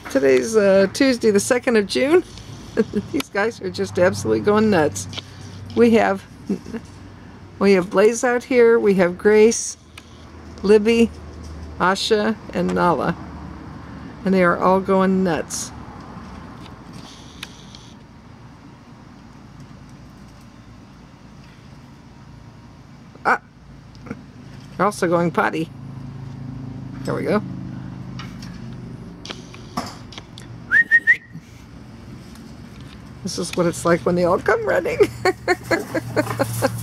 Today's Tuesday, the 2nd of June. These guys are just absolutely going nuts. We have Blaze out here. We have Grace, Libby, Asha, and Nala. And they are all going nuts. Ah! They're also going potty. There we go. This is what it's like when they all come running.